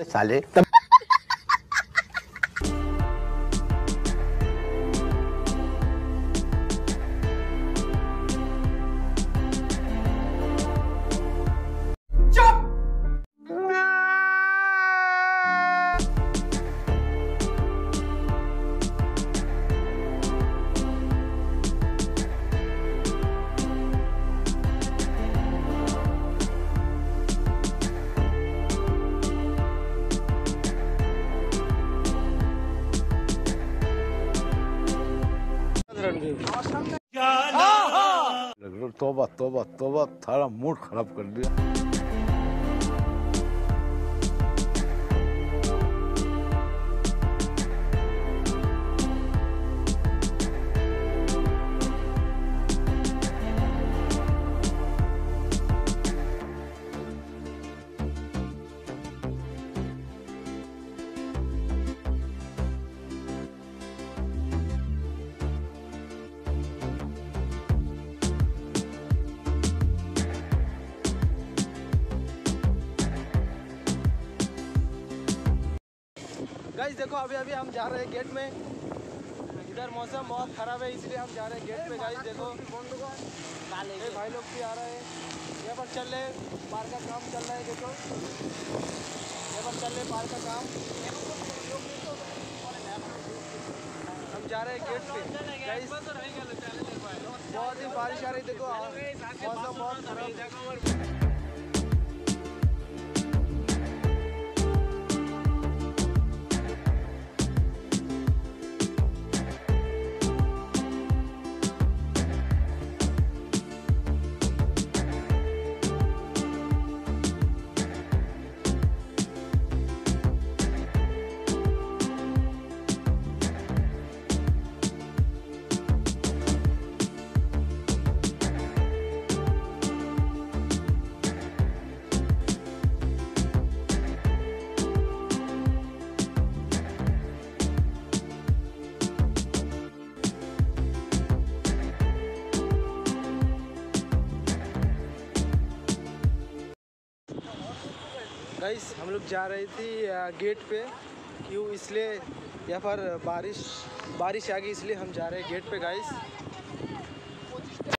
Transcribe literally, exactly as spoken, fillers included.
साले। तोबा तोबा तोबा, थारा मूड खराब कर दिया। गाइस देखो अभी अभी हम जा रहे हैं गेट में। इधर मौसम बहुत ख़राब है इसलिए हम जा रहे हैं गेट पे। गाइस देखो ये भाई लोग भी आ रहे हैं। यहाँ पर चल रहे पार्क का काम चल रहा है। देखो यहाँ पर चल रहे पार्क का काम। हम जा रहे हैं गेट पे। गाइस बहुत ही बारिश आ रही। देखो मौसम बहुत खराब। गाइस हम लोग जा रही थी गेट पे। क्यों? इसलिए यहाँ पर बारिश बारिश आ गई इसलिए हम जा रहे हैं गेट पे गाइस।